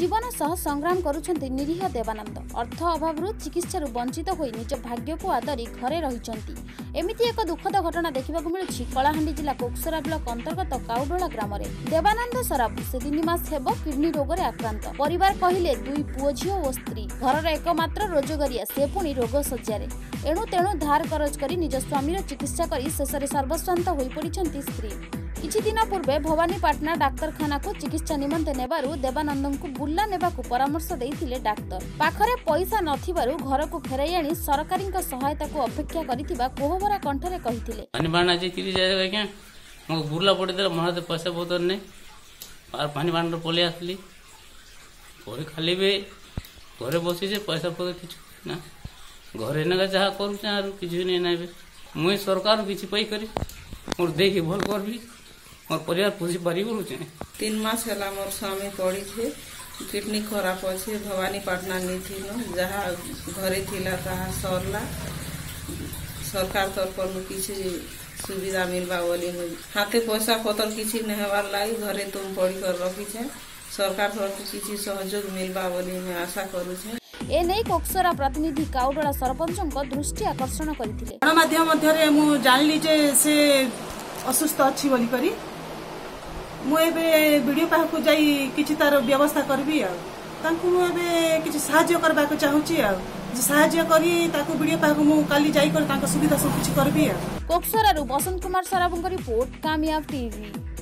जीवन सह संग्राम करुछन्ति निरीह देवानंद। अर्थ अभाव चिकित्सा वंचित होई निज भाग्य को आदरी घरे रहिछन्ति। एमिति एक दुखद घटना देखा मिलुछि कलाहांडी जिला कोकसरा ब्लॉक अंतर्गत काउडोला ग्राम में। देवानंद सराफ से 3 मास हेब किडनी रोग रे आक्रांत। परिवार कहिले 2 पुओ झियो और स्त्री। घरर एकमात्र रोजगारिया से पुणी रोग सज्जारे। एणु तेणु धार करज करी निज स्वामीर चिकित्सा करी शेषरे सर्वस्वांत होई पड़िछन्ति स्त्री। किछि दिन पूर्वे भवानीपाटना डाक्तरखाना को चिकित्सा निमंते नेबारु देवानंद को बुला नेबाकु परामर्श देइथिले डाक्तर। पाखरे पैसा नथिबारु घर को फेराई आनी सरकारी सहायता को अपेक्षा करिथिबा कोहबरा कंठरे कहिथिले। पानीबाणा जेतिरि जाय के मो बुला पड़े देला मनते पैसा बोतल ने और पानीबाणा पले आसली कोई खाली बे घरे बसी जे पैसा पदे किछु ना घरे नगा जहा करू छ आरो किछु नै नाबे मुई सरकार किछि पई करी मोर देखि भल करबी और परिवार पूछी पारी 3 मास है मोर स्वामी पड़ी थे किडनी खराब अच्छे भवानीपाटना नहीं थी जहाँ घरे थिला तहा सरला सरकार तरफ किसी सुविधा मिलवा बोली हाथे पैसा पतर किसी नहीं हवार लगी घरे तुम पढ़ी कर रखी छे सरकार तरफ किसी सहयोग मिलवा बोली मैं आशा करू छे। एने कोकसरा प्रतिनिधि काउडोला सरपंच दृष्टि आकर्षण करथिले। गणमाध्यम मध्यरे मु जानली जे से असुस्थ अच्छी बोली करी मु एबे वीडियो पाखु जाई किछि तार व्यवस्था करबी आ तांकु मु एबे किछि सहाय्य करबा को चाहूची आ जे सहाय्य करी ताकु वीडियो पाखु मु काली जाई कर तांका सुविधा सब किछि करबी आ। कोकसरारु बसंत कुमार सराबंग रिपोर्ट कामयाब टीवी।